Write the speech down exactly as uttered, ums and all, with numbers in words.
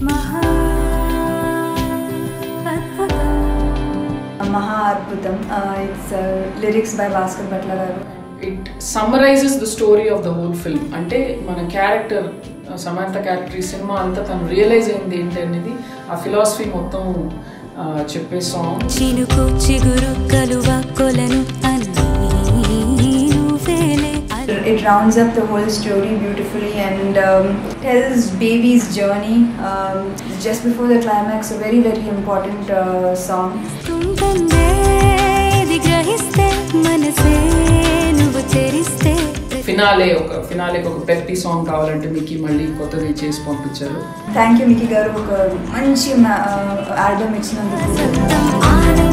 Maha Adbhutam. Uh, it's uh, lyrics by Bhaskar Butler garu. It summarizes the story of the whole film. Ante mana character Samantha character ee cinema anta tanu realize ayindi enti anedi aa philosophy mottham cheppe song. Chinuku chiguru kaluva kolanu anni nuvele. It rounds up the whole story beautifully and um, tells baby's journey um, just before the climax. A very very important uh, song. Finale oka finale oka peppy song kavalante Mickey malli kottadi chesi pampicharu. Thank you Mickey garu, oka manchi album ichinanduku.